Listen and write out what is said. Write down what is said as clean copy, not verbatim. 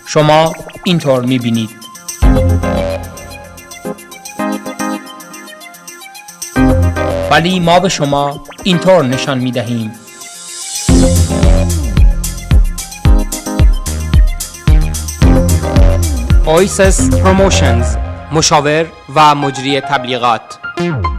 شما اینطور می‌بینید. ولی ما به شما اینطور نشان می‌دهیم. اویسس پروموشنز، مشاور و مجری تبلیغات.